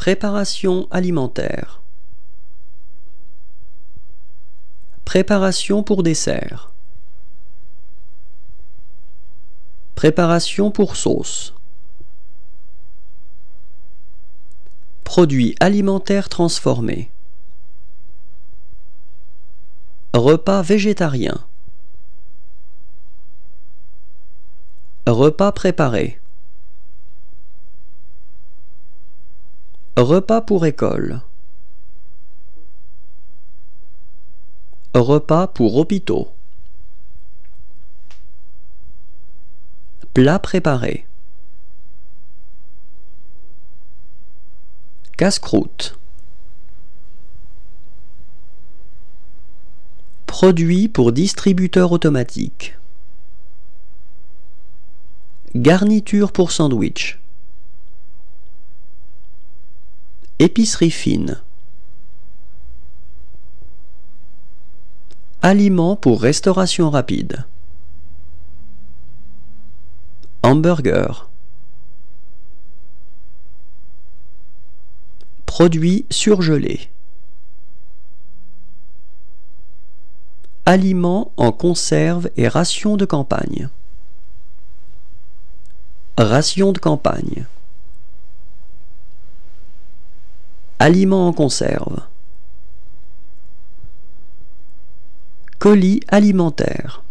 Préparation alimentaire. Préparation pour dessert. Préparation pour sauce. Produits alimentaires transformés. Repas végétarien. Repas préparé. Repas pour école. Repas pour hôpitaux. Plat préparé. Casse-croûte. Produits pour distributeur automatique. Garniture pour sandwich. Épicerie fine. Aliments pour restauration rapide. Hamburger. Produits surgelés. Aliments en conserve et rations de campagne. Rations de campagne. Aliments en conserve. Colis alimentaire.